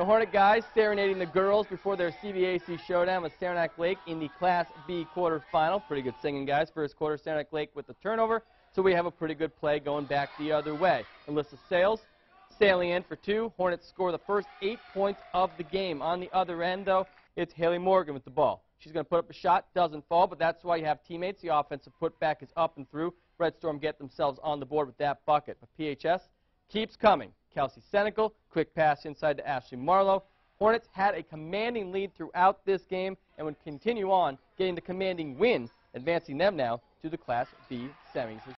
Hornet guys serenading the girls before their CBAC showdown with Saranac Lake in the Class B quarterfinal. Pretty good singing, guys. First quarter, Saranac Lake with the turnover, so we have a pretty good play going back the other way. Alyssa Sales sailing in for two. Hornets score the first 8 points of the game. On the other end, though, it's Haley Morgan with the ball. She's going to put up a shot, doesn't fall, but that's why you have teammates. The offensive putback is up and through. Red Storm get themselves on the board with that bucket. But PHS keeps coming. Kelsey Senecal, quick pass inside to Ashley Marlowe. Hornets had a commanding lead throughout this game and would continue on getting the commanding win, advancing them now to the Class B semis.